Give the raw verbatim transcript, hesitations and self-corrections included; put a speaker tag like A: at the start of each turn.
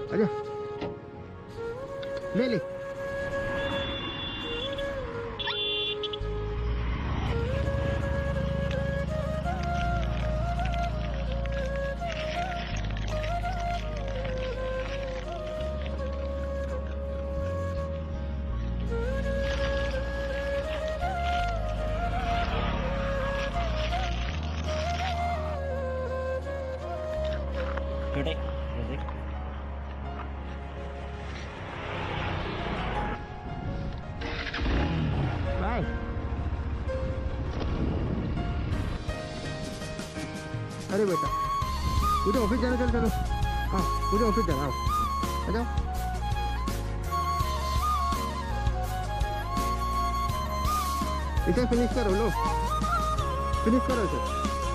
A: आजा ले ले।
B: छोटे देख
A: बाय। अरे बेटा मुझे ऑफिस जाना, चल चलो हाँ मुझे ऑफिस जाना, आओ आ जाओ। इसे फिनिश करो, लो फिनिश करो इसे।